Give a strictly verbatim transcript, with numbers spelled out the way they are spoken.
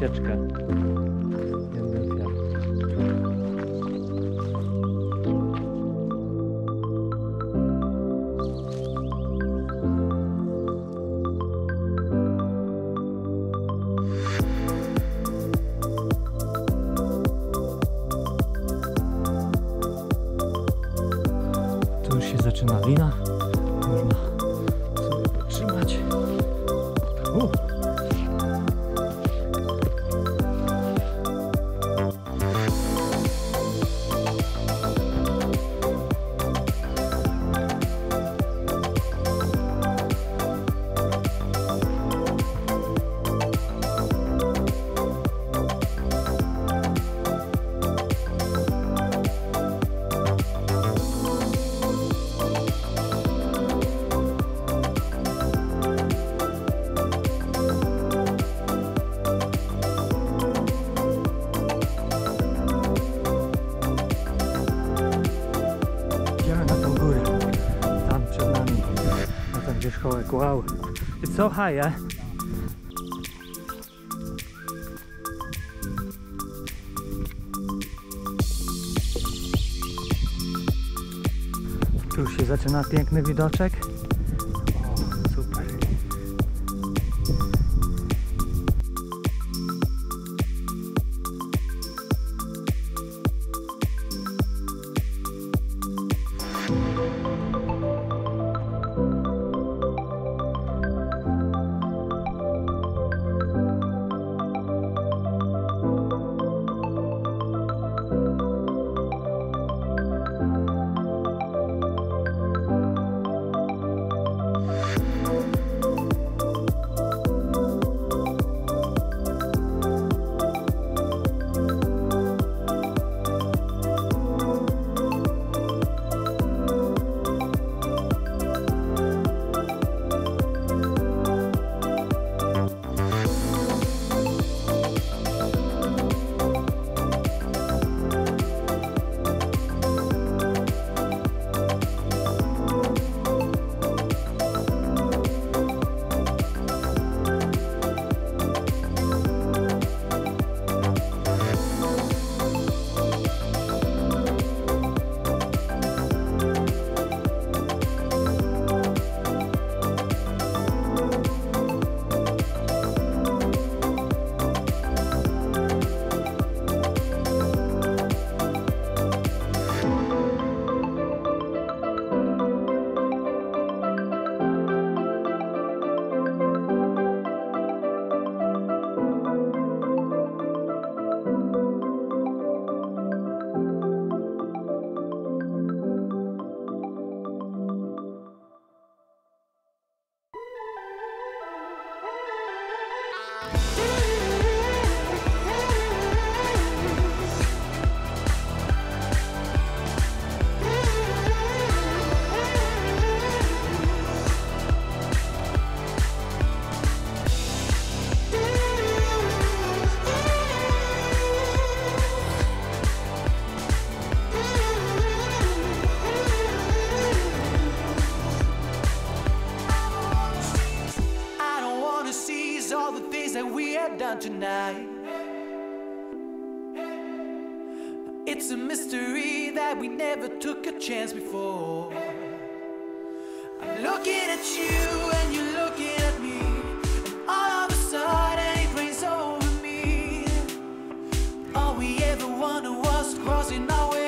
ucieczkę. Jednym fiar. Tu już się zaczyna lina. Można sobie potrzymać. Uh. Wierzchołek, wow, it's so high, eh? Tu już się zaczyna piękny widoczek. O, super. Done tonight. It's a mystery that we never took a chance before. I'm looking at you and you're looking at me, and all of a sudden it rains over me. All we ever wanted was crossing our way.